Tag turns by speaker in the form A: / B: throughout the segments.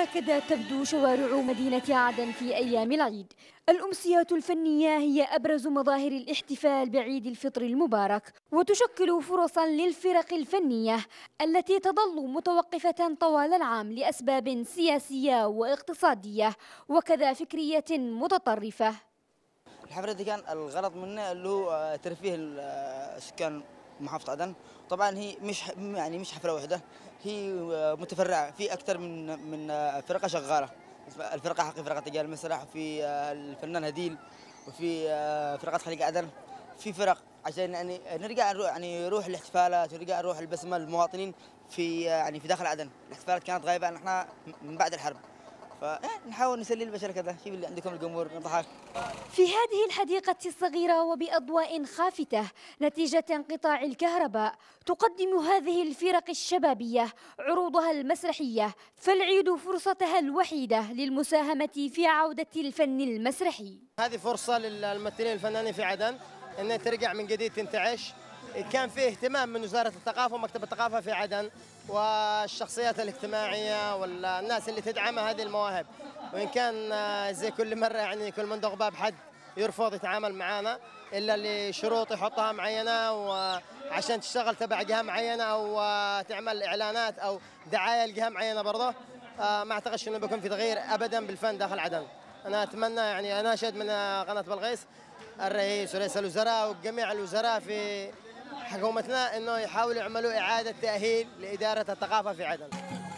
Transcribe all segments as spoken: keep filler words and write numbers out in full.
A: هكذا تبدو شوارع مدينة عدن في أيام العيد. الأمسيات الفنية هي أبرز مظاهر الاحتفال بعيد الفطر المبارك، وتشكل فرصا للفرق الفنية التي تظل متوقفة طوال العام لأسباب سياسية واقتصادية وكذا فكرية متطرفة.
B: الحفلة دي كان الغرض منها اللي هو ترفيه سكان محافظة عدن. طبعا هي مش يعني مش حفلة واحدة، هي متفرعة في أكثر من من فرقة شغالة. الفرقة حقي فرقة رجال المسرح، في الفنان هديل، وفي فرقة خليج عدن، في فرق عشان يعني نرجع نروح يعني نروح الاحتفالات ونرجع نروح البسمة للمواطنين في يعني في داخل عدن. الاحتفالات كانت غايبة عن احنا من بعد الحرب، فنحاول نسلي البشر كذا. شوف اللي عندكم الجمهور نضحك.
A: في هذه الحديقة الصغيرة وبأضواء خافتة نتيجة انقطاع الكهرباء تقدم هذه الفرق الشبابية عروضها المسرحية، فالعيد فرصتها الوحيدة للمساهمة في عودة الفن المسرحي.
C: هذه فرصة للممثلين الفنانين في عدن أنها ترجع من جديد تنتعش. كان فيه اهتمام من وزارة الثقافة ومكتب الثقافة في عدن والشخصيات الاجتماعية والناس اللي تدعم هذه المواهب، وإن كان زي كل مرة يعني كل من دق باب حد يرفض يتعامل معنا إلا لشروط يحطها معينة وعشان تشتغل تبع جهة معينة أو تعمل إعلانات أو دعاية لجهة معينة برضه. ما أعتقدش إنه بيكون في تغيير أبدا بالفن داخل عدن. أنا أتمنى يعني أناشد من قناة بلغيس الرئيس ورئيس الوزراء وجميع الوزراء في حكومتنا انه يحاولوا يعملوا اعاده تاهيل لاداره الثقافه في عدن.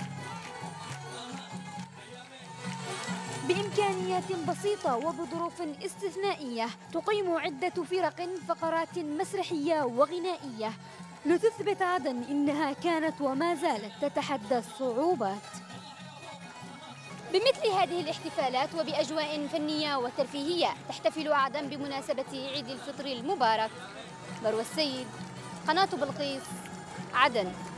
A: بامكانيات بسيطه وبظروف استثنائيه تقيم عده فرق فقرات مسرحيه وغنائيه لتثبت عدن انها كانت وما زالت تتحدى الصعوبات. بمثل هذه الاحتفالات وبأجواء فنية وترفيهية تحتفل عدن بمناسبة عيد الفطر المبارك. مروى السيد، قناة بلقيس، عدن.